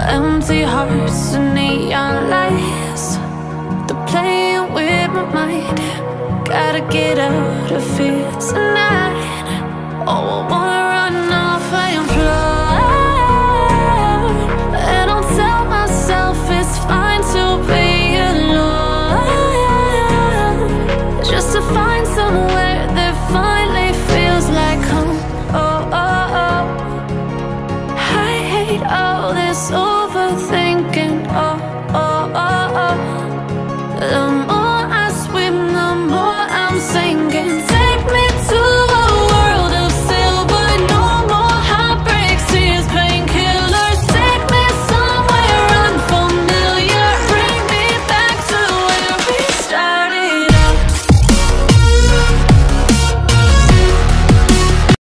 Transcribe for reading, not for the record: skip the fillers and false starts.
Empty hearts and neon lights, they're playing with my mind. Gotta get out of here tonight. Oh, I wanna